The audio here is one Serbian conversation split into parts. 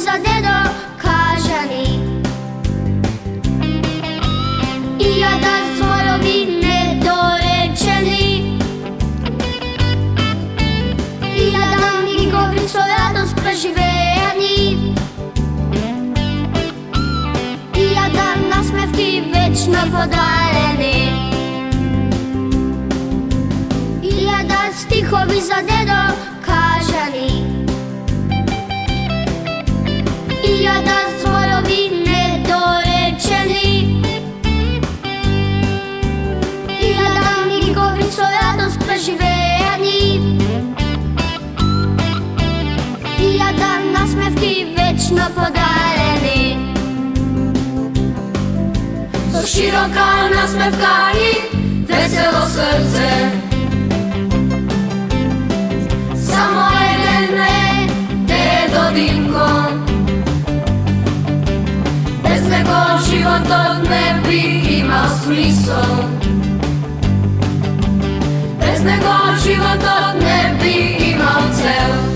za dedo kažani i jada zvorovi nedorečeni i jada mi govori svoju radost preživeni i jada nasmevki večno podareni i jada stihovi za dedo kažani i jada zvorovi nedorečeni i jada mi govori svoju radost preživeni i jada nasmevki večno podareni. To široka nasmevka i veselo srce, samo jedne dedo Dinko, bez nego život od ne bi imao smisao, bez nego život od ne bi imao cel.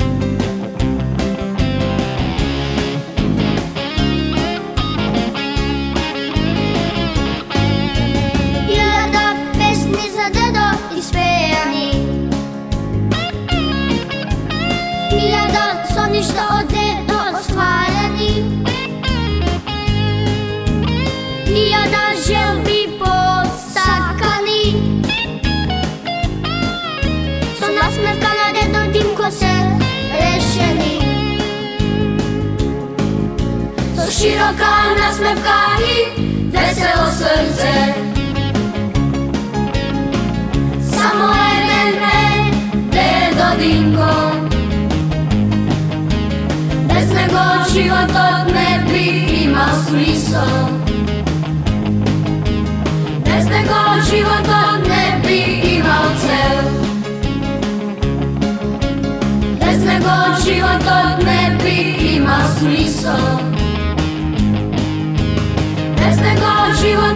Jada pesmi za dedo ispejani i jada soni što od dedo ostvareni i jada želbi postakani su nasmevka na dedo Dinko se rešeni. To široka nasmevka i veselo srce, samo jedne dedo Dinko, bez nego život od ne bi imao smisao, bez nego život od ne bi imao cel, bez nego život od ne bi imao smisao, bez nego život